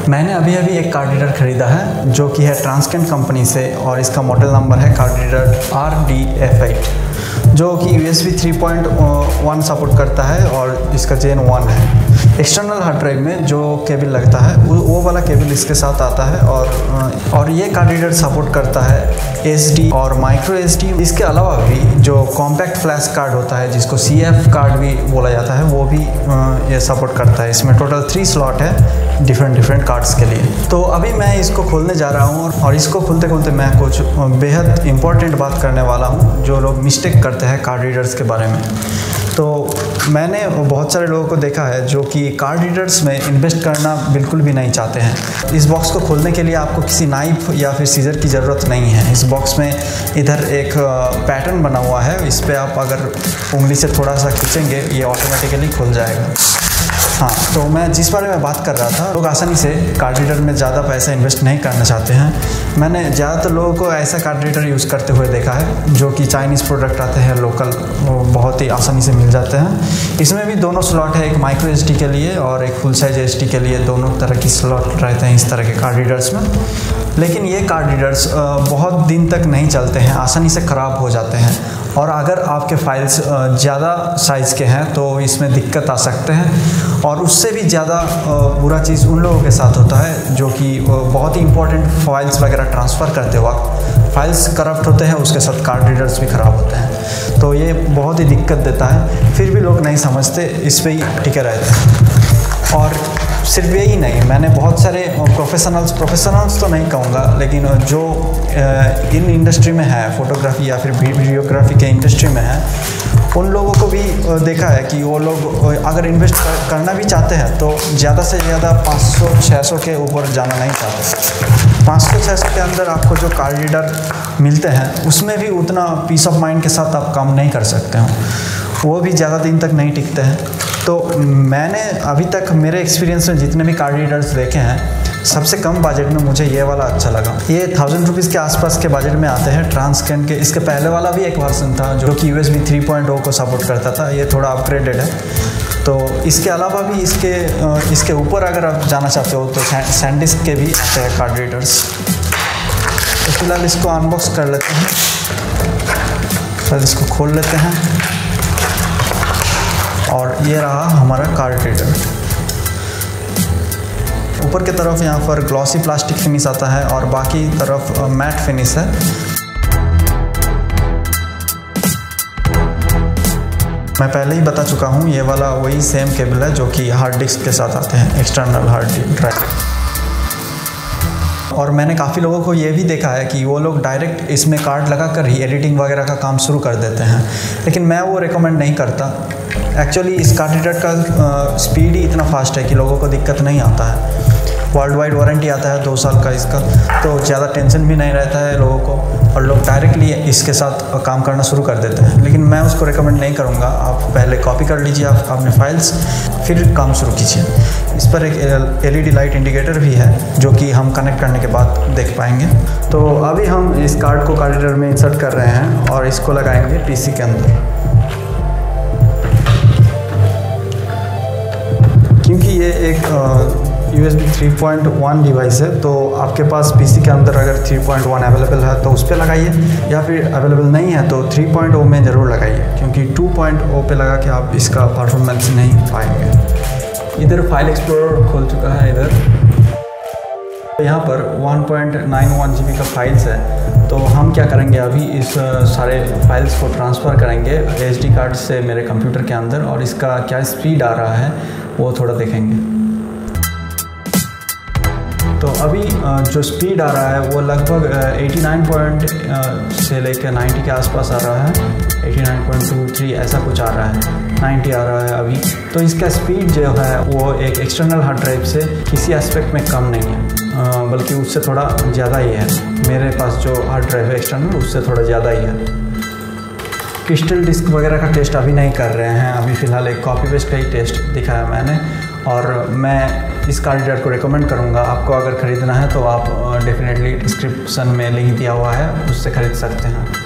मैंने अभी एक कार्ड रीडर ख़रीदा है जो कि है ट्रांसकेंट कंपनी से, और इसका मॉडल नंबर है कार्ड रीडर RDF8, जो कि USB 3.1 सपोर्ट करता है और इसका Gen 1 है। एक्सटर्नल हार्ड ड्राइव में जो केबल लगता है वो वाला केबल इसके साथ आता है, और ये कार्ड रीडर सपोर्ट करता है SD और माइक्रो SD। इसके अलावा भी जो कॉम्पैक्ट फ्लैश कार्ड होता है जिसको CF कार्ड भी बोला जाता है, वो भी ये सपोर्ट करता है। इसमें टोटल 3 स्लॉट है डिफरेंट कार्ड्स के लिए। तो अभी मैं इसको खोलने जा रहा हूँ, और इसको खोलते मैं कुछ बेहद इम्पोर्टेंट बात करने वाला हूँ जो लोग मिस्टेक करते हैं कार्ड रीडर्स के बारे में। तो मैंने बहुत सारे लोगों को देखा है जो कि कार्ड रीडर्स में इन्वेस्ट करना बिल्कुल भी नहीं चाहते हैं। इस बॉक्स को खोलने के लिए आपको किसी नाइफ या फिर सीजर की ज़रूरत नहीं है। इस बॉक्स में इधर एक पैटर्न बना हुआ है, इस पर आप अगर उंगली से थोड़ा सा खींचेंगे ये ऑटोमेटिकली खुल जाएगा। हाँ, तो मैं जिस बारे में बात कर रहा था, लोग आसानी से कार्ड रीडर में ज़्यादा पैसा इन्वेस्ट नहीं करना चाहते हैं। मैंने ज़्यादातर लोगों को ऐसा कार्ड रीडर यूज़ करते हुए देखा है जो कि चाइनीज़ प्रोडक्ट आते हैं लोकल, वो बहुत ही आसानी से मिल जाते हैं। इसमें भी दोनों स्लॉट है, एक माइक्रो SD के लिए और एक फुल साइज SD के लिए। दोनों तरह की स्लॉट रहते हैं इस तरह के कार्ड रीडर्स में। लेकिन ये कार्ड रीडर्स बहुत दिन तक नहीं चलते हैं, आसानी से ख़राब हो जाते हैं, और अगर आपके फाइल्स ज़्यादा साइज़ के हैं तो इसमें दिक्कत आ सकते हैं। और उससे भी ज़्यादा बुरा चीज़ उन लोगों के साथ होता है जो कि बहुत ही इंपॉर्टेंट फाइल्स वगैरह ट्रांसफ़र करते वक्त फाइल्स करप्ट होते हैं, उसके साथ कार्ड रीडर्स भी ख़राब होते हैं। तो ये बहुत ही दिक्कत देता है, फिर भी लोग नहीं समझते, इस पर ही टिके रहते हैं। और सिर्फ यही नहीं, मैंने बहुत सारे प्रोफेशनल्स तो नहीं कहूँगा, लेकिन जो इन इंडस्ट्री में है, फोटोग्राफी या फिर वीडियोग्राफी के इंडस्ट्री में है, उन लोगों को भी देखा है कि वो लोग अगर इन्वेस्ट करना भी चाहते हैं तो ज़्यादा से ज़्यादा 500-600 के ऊपर जाना नहीं चाहते। 500-600 के अंदर आपको जो कार्ड रीडर मिलते हैं उसमें भी उतना पीस ऑफ माइंड के साथ आप काम नहीं कर सकते हो, वो भी ज़्यादा दिन तक नहीं टिकते हैं। तो मैंने अभी तक मेरे एक्सपीरियंस में जितने भी कार्ड रीडर्स देखे हैं, सबसे कम बजट में मुझे ये वाला अच्छा लगा। ये 1000 रुपीज़ के आसपास के बजट में आते हैं ट्रांसकेंट के। इसके पहले वाला भी एक वर्जन था जो कि USB 3.0 को सपोर्ट करता था, ये थोड़ा अपग्रेडेड है। तो इसके अलावा भी इसके ऊपर अगर आप जाना चाहते हो तो सैनडिस्क के भी आते हैं कार्ड रीडर्स। तो फिलहाल इसको अनबॉक्स कर लेते हैं, फिर इसको खोल लेते हैं, और ये रहा हमारा कार्ड रीडर। ऊपर की तरफ यहाँ पर ग्लॉसी प्लास्टिक फिनिश आता है और बाकी तरफ मैट फिनिश है। मैं पहले ही बता चुका हूँ, ये वाला वही सेम केबल है जो कि हार्ड डिस्क के साथ आते हैं, एक्सटर्नल हार्ड ड्राइव। और मैंने काफ़ी लोगों को ये भी देखा है कि वो लोग डायरेक्ट इसमें कार्ड लगा कर ही एडिटिंग वगैरह का काम शुरू कर देते हैं, लेकिन मैं वो रिकमेंड नहीं करता। एक्चुअली इस कार्ड रीडर का स्पीड ही इतना फास्ट है कि लोगों को दिक्कत नहीं आता है। वर्ल्ड वाइड वारंटी आता है 2 साल का इसका, तो ज़्यादा टेंशन भी नहीं रहता है लोगों को, और लोग डायरेक्टली इसके साथ काम करना शुरू कर देते हैं। लेकिन मैं उसको रिकमेंड नहीं करूँगा। आप पहले कॉपी कर लीजिए आप अपने फाइल्स, फिर काम शुरू कीजिए। इस पर एक LED लाइट इंडिकेटर भी है जो कि हम कनेक्ट करने के बाद देख पाएंगे। तो अभी हम इस कार्ड को कार्ड रीडर में इंसर्ट कर रहे हैं और इसको लगाएंगे PC के अंदर। क्योंकि ये एक USB 3.1 डिवाइस है, तो आपके पास PC के अंदर अगर 3.1 अवेलेबल है तो उस पर लगाइए, या फिर अवेलेबल नहीं है तो 3.0 में ज़रूर लगाइए, क्योंकि 2.0 पे लगा के आप इसका परफॉर्मेंस नहीं पाएंगे। इधर फाइल एक्सप्लोरर खोल चुका है। इधर यहाँ पर 1.91 GB का फाइल्स है। तो हम क्या करेंगे, अभी इस सारे फाइल्स को ट्रांसफ़र करेंगे SD कार्ड से मेरे कंप्यूटर के अंदर, और इसका क्या स्पीड आ रहा है वो थोड़ा देखेंगे। तो अभी जो स्पीड आ रहा है वो लगभग 89 से लेकर 90 के आसपास आ रहा है। 89.23 ऐसा कुछ आ रहा है, 90 आ रहा है अभी। तो इसका स्पीड जो है वो एक एक्सटर्नल हार्ड ड्राइव से किसी एस्पेक्ट में कम नहीं है, बल्कि उससे थोड़ा ज़्यादा ही है। मेरे पास जो हार्ड ड्राइव है एक्सटर्नल, उससे थोड़ा ज़्यादा ही है। क्रिस्टल डिस्क वगैरह का टेस्ट अभी नहीं कर रहे हैं, अभी फ़िलहाल एक कॉपी पेस्ट का ही टेस्ट दिखाया मैंने। और मैं इस कार्ड रीडर को रिकमेंड करूँगा, आपको अगर ख़रीदना है तो आप डेफिनेटली डिस्क्रिप्शन में लिंक दिया हुआ है, उससे ख़रीद सकते हैं।